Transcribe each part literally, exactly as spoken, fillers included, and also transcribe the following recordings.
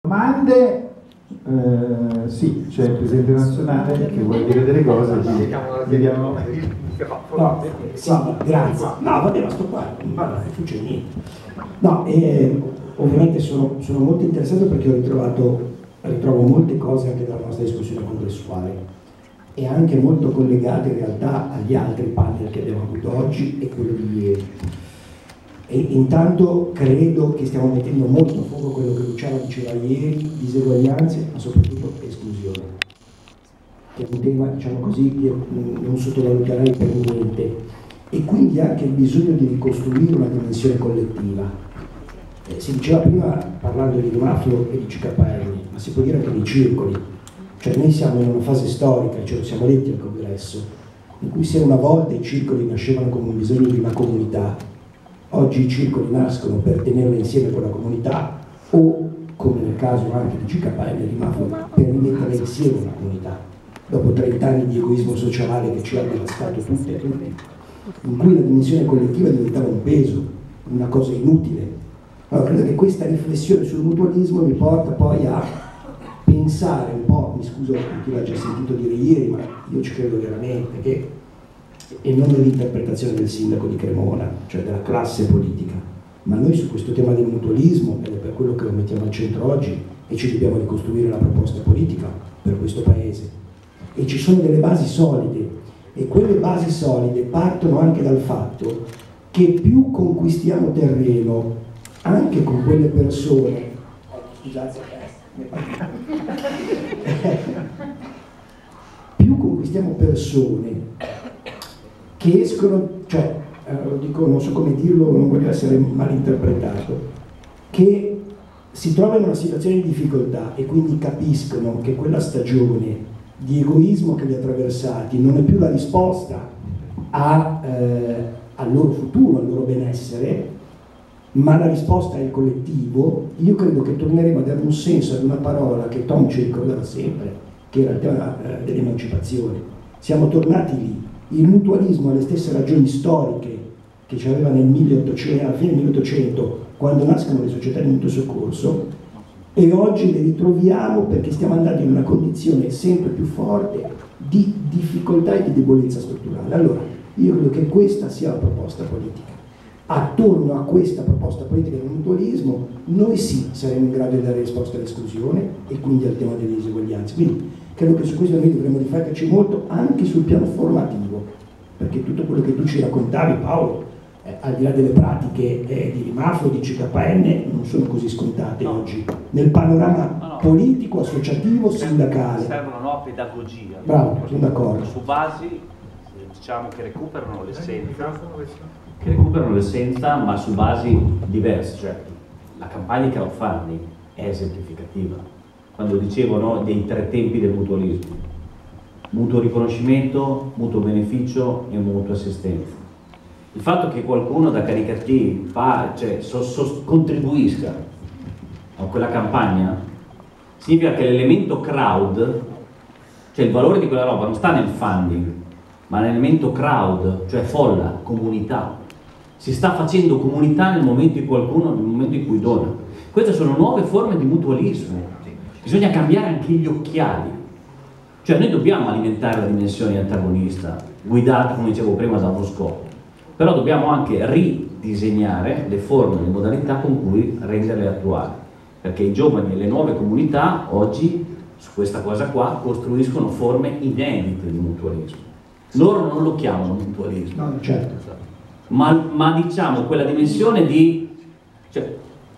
Domande? Eh, sì, c'è il Presidente nazionale che vuole dire delle cose, vediamo. No, sì, grazie. No, va bene, sto qua, non succede niente. No, eh, ovviamente sono, sono molto interessato perché ho ritrovato, ritrovo molte cose anche dalla nostra discussione congressuale e anche molto collegate in realtà agli altri panel che abbiamo avuto oggi e quello di ieri. E intanto credo che stiamo mettendo molto a fuoco quello che Luciano diceva ieri, diseguaglianze, ma soprattutto esclusione, che è un tema, diciamo così, che non sottovaluterei per niente, e quindi anche il bisogno di ricostruire una dimensione collettiva. Eh, si diceva prima, parlando di Mafio e di C K N, ma si può dire anche dei circoli, cioè noi siamo in una fase storica, ce lo siamo letti al congresso, in cui se una volta i circoli nascevano come un bisogno di una comunità, oggi i circoli nascono per tenerla insieme con la comunità o, come nel caso anche di C K N e di Mafio, per rimetterla insieme una comunità. Dopo trent'anni di egoismo sociale che ci ha devastato tutti e tutti, in cui la dimensione collettiva diventava un peso, una cosa inutile. Allora credo che questa riflessione sul mutualismo mi porta poi a pensare un po', mi scuso per chi l'ha già sentito dire ieri, ma io ci credo veramente, che e non nell'interpretazione del sindaco di Cremona, cioè della classe politica, ma noi su questo tema del mutualismo, ed è per quello che lo mettiamo al centro oggi, e ci dobbiamo ricostruire la proposta politica per questo Paese. E ci sono delle basi solide, e quelle basi solide partono anche dal fatto che più conquistiamo terreno, anche con quelle persone, scusate, più conquistiamo persone che escono, cioè, eh, lo dico, non so come dirlo, non voglio essere malinterpretato, che si trovano in una situazione di difficoltà e quindi capiscono che quella stagione di egoismo che li ha attraversati non è più la risposta a, eh, al loro futuro, al loro benessere, ma la risposta è il collettivo. Io credo che torneremo a dare un senso ad una parola che Tom ci ricordava sempre, che era il tema eh, dell'emancipazione. Siamo tornati lì. Il mutualismo ha le stesse ragioni storiche che ci aveva nel milleottocento, alla fine del milleottocento, quando nascono le società di mutuo soccorso, e oggi le ritroviamo perché stiamo andando in una condizione sempre più forte di difficoltà e di debolezza strutturale. Allora, io credo che questa sia la proposta politica. Attorno a questa proposta politica del mutualismo, noi sì saremo in grado di dare risposta all'esclusione e quindi al tema delle diseguaglianze. Quindi, credo che su questo noi dovremmo rifletterci molto anche sul piano formativo, perché tutto quello che tu ci raccontavi, Paolo, eh, al di là delle pratiche eh, di Mafio, di C K N, non sono così scontate no. oggi, nel panorama no, no. politico, associativo, sindacale. Servono no, pedagogia. Bravo, sono d'accordo. Su basi, diciamo, che recuperano l'essenza, che recuperano l'essenza, ma su basi diverse, cioè la campagna di crowdfunding è esemplificativa. Quando dicevo no, dei tre tempi del mutualismo, mutuo riconoscimento, mutuo beneficio e mutua assistenza. Il fatto che qualcuno da Caricati fa, cioè, so, so, contribuisca a quella campagna significa che l'elemento crowd, cioè il valore di quella roba non sta nel funding, ma nell'elemento crowd, cioè folla, comunità. Si sta facendo comunità nel momento in qualcuno, nel momento in cui dona. Queste sono nuove forme di mutualismo. Bisogna cambiare anche gli occhiali, cioè noi dobbiamo alimentare la dimensione antagonista, guidata, come dicevo prima, da uno scopo, però dobbiamo anche ridisegnare le forme, le modalità con cui renderle attuali, perché i giovani e le nuove comunità oggi, su questa cosa qua, costruiscono forme inedite di mutualismo. Loro non lo chiamano mutualismo, no, certo. ma, ma diciamo quella dimensione di... Cioè,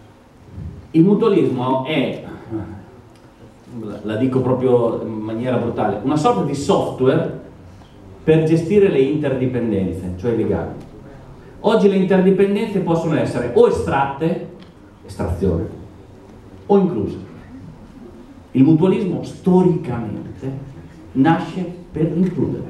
il mutualismo è... la dico proprio in maniera brutale, una sorta di software per gestire le interdipendenze, cioè i legami. Oggi le interdipendenze possono essere o estratte, estrazione, o incluse. Il mutualismo storicamente nasce per includere,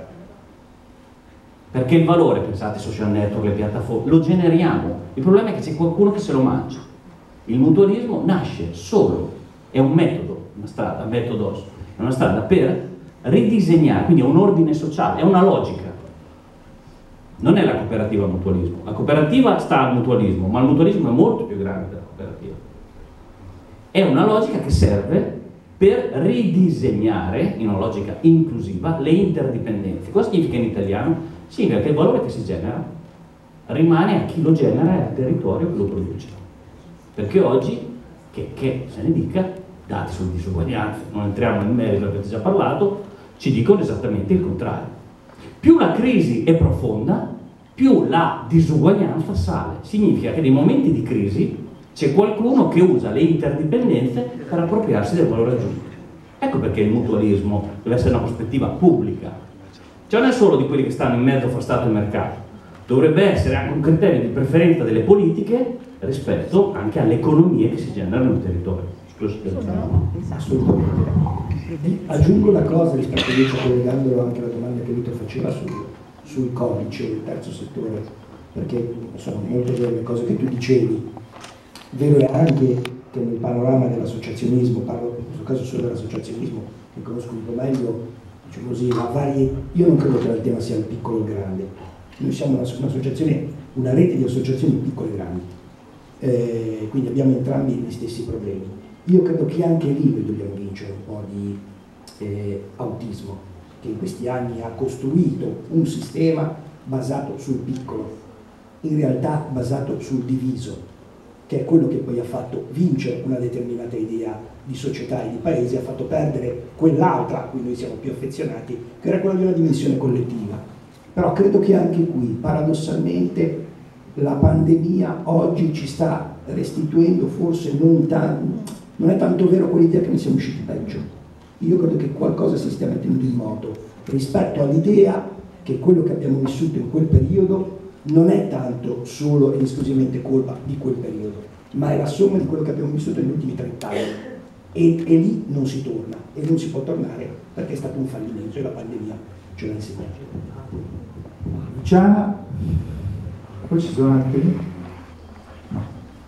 perché il valore, pensate, social network, le piattaforme, lo generiamo, il problema è che c'è qualcuno che se lo mangia. Il mutualismo nasce solo, è un metodo, una strada, metodos, è una strada per ridisegnare, quindi è un ordine sociale, è una logica. Non è la cooperativa al mutualismo, la cooperativa sta al mutualismo, ma il mutualismo è molto più grande della cooperativa. È una logica che serve per ridisegnare, in una logica inclusiva, le interdipendenze. Cosa significa in italiano? Significa che il valore che si genera rimane a chi lo genera e al territorio che lo produce. Perché oggi, che, che se ne dica, dati sulle disuguaglianze, non entriamo nel merito, avete già parlato, ci dicono esattamente il contrario. Più la crisi è profonda, più la disuguaglianza sale. Significa che nei momenti di crisi c'è qualcuno che usa le interdipendenze per appropriarsi del valore aggiunto. Ecco perché il mutualismo deve essere una prospettiva pubblica. Cioè non è solo di quelli che stanno in mezzo fra Stato e mercato, dovrebbe essere anche un criterio di preferenza delle politiche rispetto anche alle economie che si generano nel territorio. Scusa, assolutamente. Aggiungo una cosa rispetto invece, collegandolo anche alla domanda che Vito faceva sul, sul codice del terzo settore, perché sono molte delle cose che tu dicevi. Vero è anche che nel panorama dell'associazionismo, parlo in questo caso solo dell'associazionismo, che conosco un po' meglio, diciamo così, la varie, io non credo che il tema sia il piccolo o il grande. Noi siamo un'associazione, una rete di associazioni piccole e grandi, eh, quindi abbiamo entrambi gli stessi problemi. Io credo che anche lì noi dobbiamo vincere un po' di eh, autismo, che in questi anni ha costruito un sistema basato sul piccolo, in realtà basato sul diviso, che è quello che poi ha fatto vincere una determinata idea di società e di paese, ha fatto perdere quell'altra a cui noi siamo più affezionati, che era quella di una dimensione collettiva. Però credo che anche qui, paradossalmente, la pandemia oggi ci sta restituendo forse non tanto, non è tanto vero quell'idea che ne siamo usciti peggio. Io credo che qualcosa si stia mettendo in moto rispetto all'idea che quello che abbiamo vissuto in quel periodo non è tanto solo ed esclusivamente colpa di quel periodo, ma è la somma di quello che abbiamo vissuto negli ultimi trent'anni. E, e lì non si torna, e non si può tornare perché è stato un fallimento e la pandemia ce l'ha insegnato. Luciana, poi ci sono altri? No.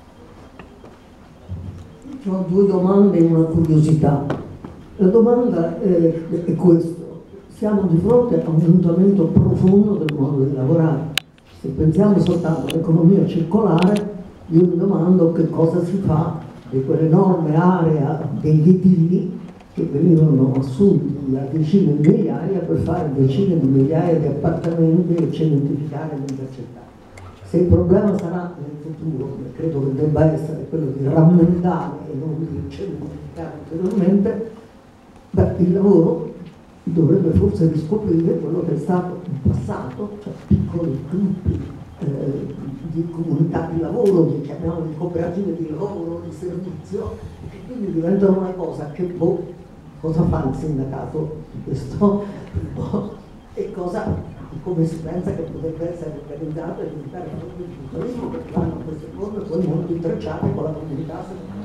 Ho due domande e una curiosità. La domanda è, è questo: siamo di fronte a un mutamento profondo del modo di lavorare. Se pensiamo soltanto all'economia circolare, io mi domando che cosa si fa di quell'enorme area dei ditini che venivano assunti a decine di migliaia per fare decine di migliaia di appartamenti e cementificare e intercettare. Se il problema sarà nel futuro, credo che debba essere quello di rammentare e non di cementificare ulteriormente, beh, il lavoro dovrebbe forse riscoprire quello che è stato in passato, cioè piccoli gruppi eh, di comunità di lavoro, di, chiamiamoli cooperative di lavoro, di servizio, che quindi diventano una cosa che boh, cosa fa il sindacato di questo e cosa, come si pensa che potrebbe essere organizzato all'interno del mutualismo, perché hanno queste forme poi molto intrecciate con la comunità.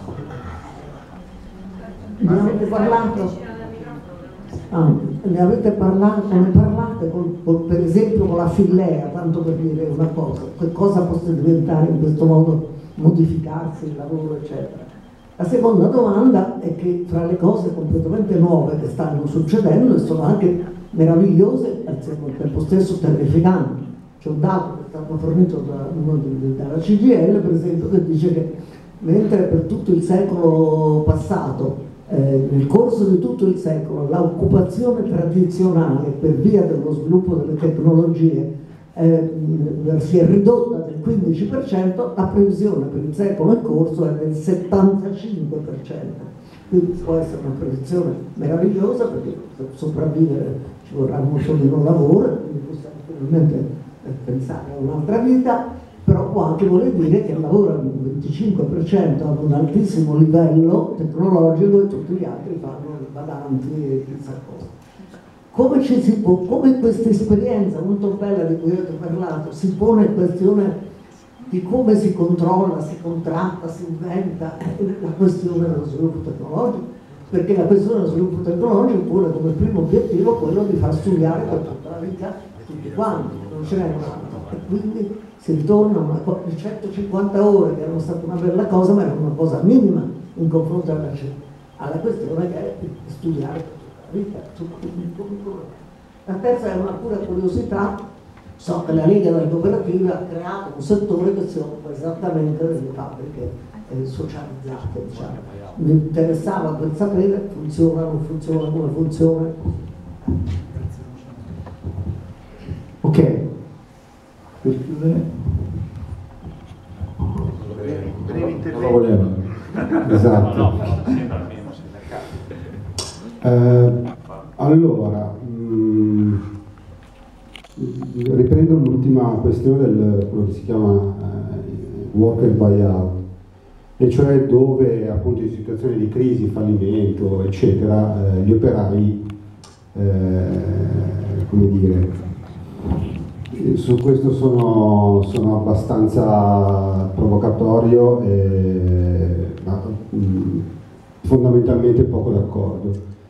Ne avete parlato? Ah, ne avete parlato, ne parlate con, con, per esempio con la Fillea, tanto per dire una cosa, che cosa può diventare in questo modo, modificarsi il lavoro, eccetera. La seconda domanda è che fra le cose completamente nuove che stanno succedendo e sono anche meravigliose e al tempo stesso terrificanti. C'è un dato che è stato fornito da, dalla C G I L, per esempio, che dice che mentre per tutto il secolo passato, eh, nel corso di tutto il secolo, l'occupazione tradizionale per via dello sviluppo delle tecnologie eh, si è ridotta del quindici per cento, la previsione per il secolo in corso è del settantacinque per cento. Quindi può essere una previsione meravigliosa, perché per sopravvivere ci vorrà molto meno lavoro, quindi possiamo finalmente pensare a un'altra vita, però può anche voler dire che lavorano il venticinque per cento ad un altissimo livello tecnologico e tutti gli altri fanno i badanti e chissà cosa. Come, ci si può, come questa esperienza molto bella di cui avete parlato si pone in questione di come si controlla, si contratta, si inventa la questione dello sviluppo tecnologico, perché la questione dello sviluppo tecnologico pone come primo obiettivo quello di far studiare per tutta la vita tutti quanti, non ce n'è un altro, e quindi si ritorna a una cosa di centocinquanta ore, che erano state una bella cosa, ma era una cosa minima in confronto alla, alla questione che è studiare per tutta la vita. La terza è una pura curiosità. So che la Lega delle Cooperative ha creato un settore che si occupa esattamente delle fabbriche eh, socializzate, diciamo. Mi interessava per sapere funziona, non funziona, come funziona. Ok, per chiudere. Brevi interventi. Non lo volevo. Esatto. No, no, sembra almeno se Eh, allora, mh, riprendo l'ultima questione del quello che si chiama eh, worker buyout, e cioè dove appunto in situazioni di crisi, fallimento, eccetera, eh, gli operai, eh, come dire, su questo sono, sono abbastanza provocatorio e ma, mh, fondamentalmente poco d'accordo.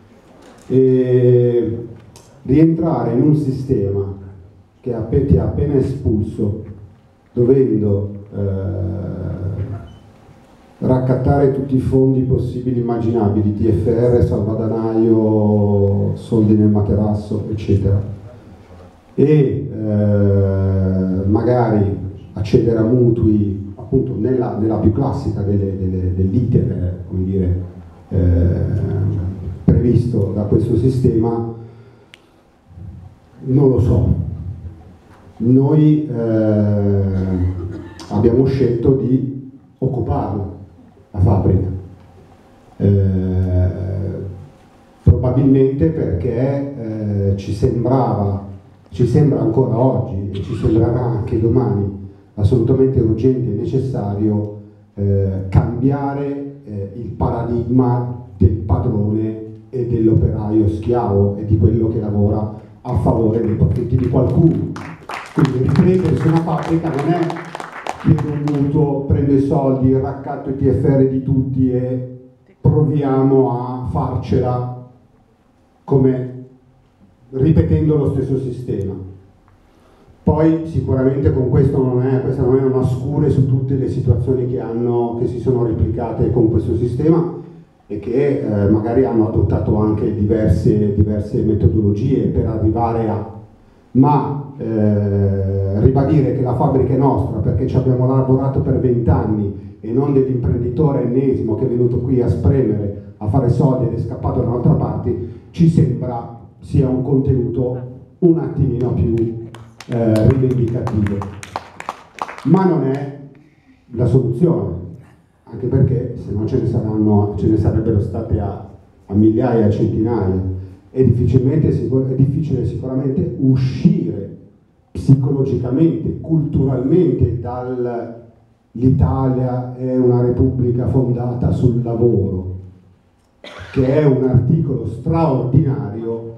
E rientrare in un sistema che ti ha appena espulso, dovendo eh, raccattare tutti i fondi possibili e immaginabili, T F R, salvadanaio, soldi nel materasso, eccetera, e eh, magari accedere a mutui appunto nella, nella più classica delle, delle, dell'iter, come dire, eh, previsto da questo sistema, non lo so. Noi eh, abbiamo scelto di occuparla, la fabbrica, eh, probabilmente perché eh, ci sembrava, ci sembra ancora oggi e ci sembrerà anche domani assolutamente urgente e necessario eh, cambiare eh, il paradigma del padrone e dell'operaio schiavo e di quello che lavora a favore dei profitti di qualcuno. Quindi riprendersi una fabbrica non è chiedo un mutuo, prendo i soldi, raccatto i T F R di tutti e proviamo a farcela come ripetendo lo stesso sistema. Poi sicuramente con questo non è, questa non è una scure su tutte le situazioni che, hanno, che si sono replicate con questo sistema e che eh, magari hanno adottato anche diverse, diverse metodologie per arrivare a, ma eh, ribadire che la fabbrica è nostra perché ci abbiamo lavorato per vent'anni e non dell'imprenditore ennesimo che è venuto qui a spremere, a fare soldi ed è scappato da un'altra parte, ci sembra sia un contenuto un attimino più eh, rivendicativo, ma non è la soluzione. Anche perché se no ce ne, saranno, ce ne sarebbero state a, a migliaia, a centinaia. È, difficilmente, è difficile sicuramente uscire psicologicamente, culturalmente dall'Italia è una repubblica fondata sul lavoro, che è un articolo straordinario,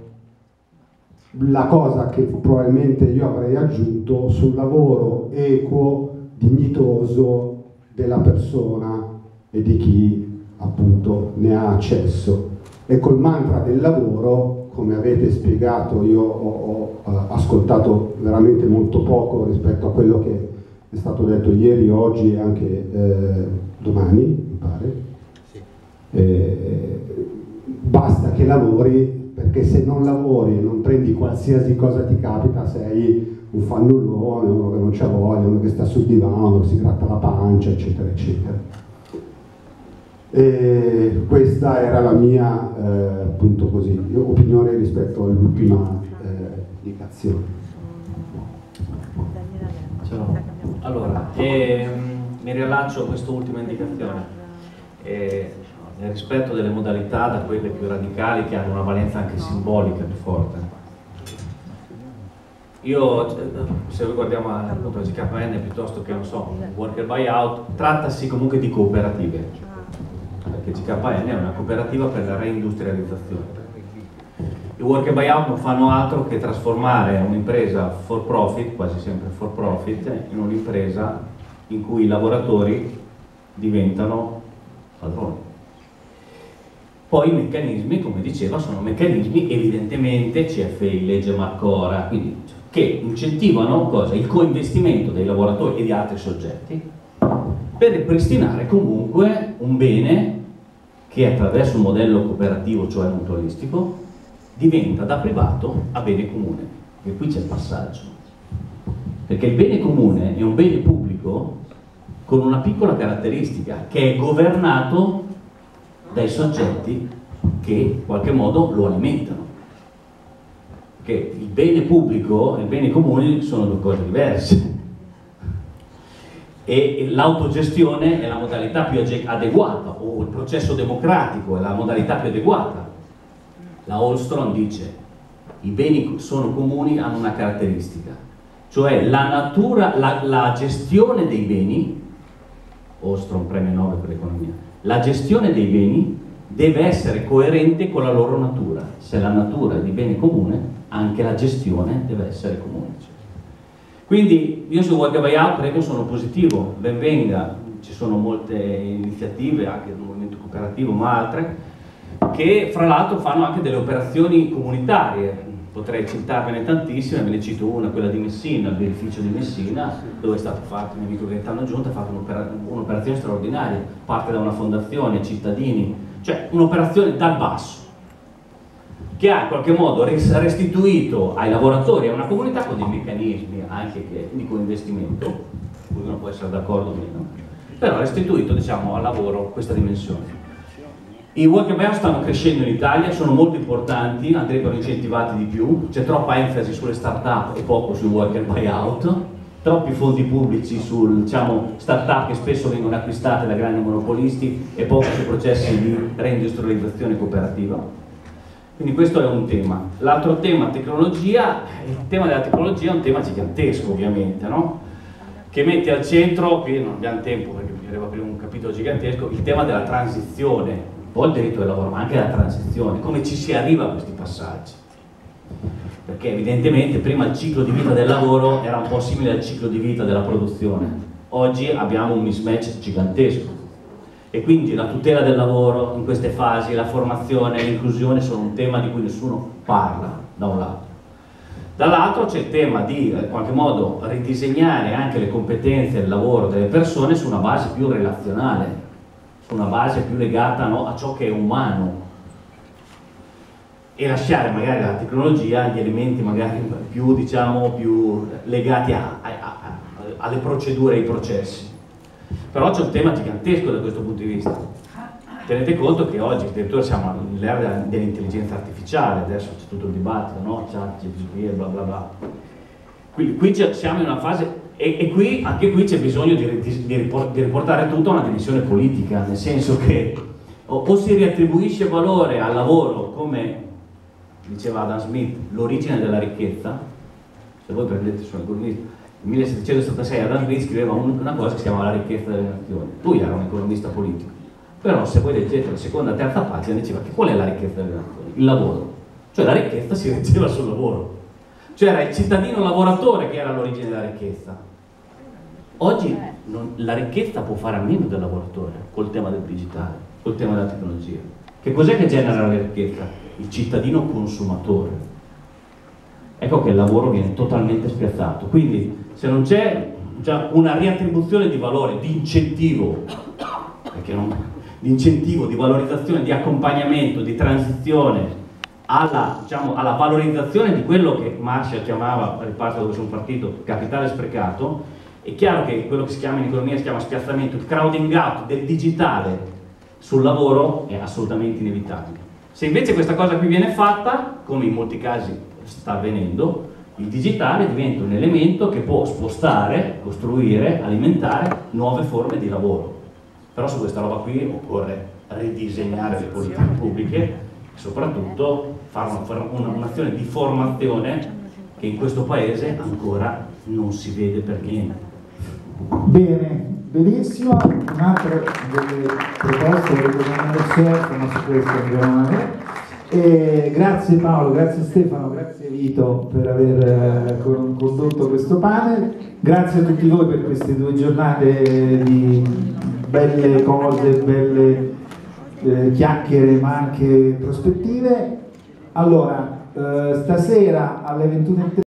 la cosa che probabilmente io avrei aggiunto sul lavoro equo, dignitoso della persona e di chi appunto ne ha accesso. E col mantra del lavoro, come avete spiegato, io ho, ho ascoltato veramente molto poco rispetto a quello che è stato detto ieri, oggi e anche eh, domani, mi pare. Sì. Eh, basta che lavori, perché se non lavori e non prendi qualsiasi cosa ti capita, sei un fannullone, uno che non c'ha voglia, uno che sta sul divano, si gratta la pancia, eccetera, eccetera. E questa era la mia, eh, appunto così, opinione rispetto all'ultima eh, indicazione. Ciao. Allora, ehm, mi riallaccio a quest'ultima indicazione. Eh, nel rispetto delle modalità, da quelle più radicali che hanno una valenza anche simbolica più forte. Io, se guardiamo appunto la G K N piuttosto che, non so, un worker buyout, trattasi comunque di cooperative, perché G K N è una cooperativa per la reindustrializzazione. I worker buyout non fanno altro che trasformare un'impresa for profit, quasi sempre for profit, in un'impresa in cui i lavoratori diventano padroni. Poi i meccanismi, come diceva, sono meccanismi evidentemente C F I, legge Marcora, quindi che incentivano cosa? Il coinvestimento dei lavoratori e di altri soggetti per ripristinare comunque un bene che attraverso un modello cooperativo, cioè mutualistico, diventa da privato a bene comune. E qui c'è il passaggio, perché il bene comune è un bene pubblico con una piccola caratteristica, che è governato dai soggetti che in qualche modo lo alimentano. Che il bene pubblico e il bene comune sono due cose diverse. E l'autogestione è la modalità più adeguata, o il processo democratico è la modalità più adeguata. La Holmstrom dice: i beni sono comuni, hanno una caratteristica, cioè la natura, la, la gestione dei beni, Holmstrom premio Nobel per l'economia, la gestione dei beni deve essere coerente con la loro natura. Se la natura è di bene comune, anche la gestione deve essere comune. Quindi io su Work Buyout credo sono positivo, ben venga, ci sono molte iniziative anche del movimento cooperativo ma altre che fra l'altro fanno anche delle operazioni comunitarie. Potrei citarvene tantissime, ve ne cito una, quella di Messina, il birrificio di Messina, dove è stato fatto, mi dico che Gaetano Giunta ha fatto un'operazione straordinaria, parte da una fondazione, cittadini, cioè un'operazione dal basso, che ha in qualche modo restituito ai lavoratori e a una comunità con dei meccanismi anche che, di coinvestimento, su cui uno può essere d'accordo o meno, però ha restituito, diciamo, al lavoro questa dimensione. I work buyout stanno crescendo in Italia, sono molto importanti, andrebbero incentivati di più, c'è troppa enfasi sulle start-up e poco sul work buyout, troppi fondi pubblici sul, diciamo, start-up che spesso vengono acquistate da grandi monopolisti e poco sui processi di reindustrializzazione cooperativa. Quindi questo è un tema. L'altro tema, tecnologia, il tema della tecnologia è un tema gigantesco ovviamente, no? Che mette al centro, qui non abbiamo tempo perché bisognerebbe aprire un capitolo gigantesco, il tema della transizione, un po' il diritto del lavoro, ma anche la transizione, come ci si arriva a questi passaggi. Perché evidentemente prima il ciclo di vita del lavoro era un po' simile al ciclo di vita della produzione. Oggi abbiamo un mismatch gigantesco. E quindi la tutela del lavoro in queste fasi, la formazione, l'inclusione sono un tema di cui nessuno parla, da un lato. Dall'altro c'è il tema di, in qualche modo, ridisegnare anche le competenze del lavoro delle persone su una base più relazionale, su una base più legata, no, a ciò che è umano, e lasciare magari la tecnologia gli elementi magari più, diciamo, più legati a, a, a, alle procedure e ai processi. Però c'è un tema gigantesco da questo punto di vista. Tenete conto che oggi addirittura siamo nell'era dell'intelligenza artificiale, adesso c'è tutto il dibattito, no? Chat, G P T e bla bla bla. Quindi qui siamo in una fase, e, e qui, anche qui c'è bisogno di, di, di riportare tutto a una dimensione politica, nel senso che o, o si riattribuisce valore al lavoro come diceva Adam Smith, l'origine della ricchezza. Se voi prendete sono economisti, nel millesettecentosettantasei Adam Smith scriveva una cosa che si chiamava La ricchezza delle nazioni. Lui era un economista politico, però se voi leggete la seconda e terza pagina diceva che qual è la ricchezza delle nazioni? Il lavoro. Cioè la ricchezza si reggeva sul lavoro, cioè era il cittadino lavoratore che era l'origine della ricchezza. Oggi non, la ricchezza può fare a meno del lavoratore col tema del digitale, col tema della tecnologia. Che cos'è che genera la ricchezza? Il cittadino consumatore. Ecco che il lavoro viene totalmente spiazzato. Quindi se non c'è una riattribuzione di valore, di incentivo, perché non, di incentivo, di valorizzazione, di accompagnamento, di transizione alla, diciamo, alla valorizzazione di quello che Marshall chiamava, riparto dove sono partito, capitale sprecato, è chiaro che quello che si chiama in economia si chiama spiazzamento, il crowding out del digitale sul lavoro è assolutamente inevitabile. Se invece questa cosa qui viene fatta, come in molti casi sta avvenendo, il digitale diventa un elemento che può spostare, costruire, alimentare nuove forme di lavoro. Però su questa roba qui occorre ridisegnare le politiche pubbliche e soprattutto fare un'azione di formazione che in questo paese ancora non si vede per niente. Bene, benissimo. Un'altra delle proposte che dobbiamo adesso, ma su questo andiamo a E grazie Paolo, grazie Stefano, grazie Vito per aver eh, condotto questo panel, grazie a tutti voi per queste due giornate di belle cose, belle eh, chiacchiere ma anche prospettive. Allora, eh, stasera alle ventuno e trenta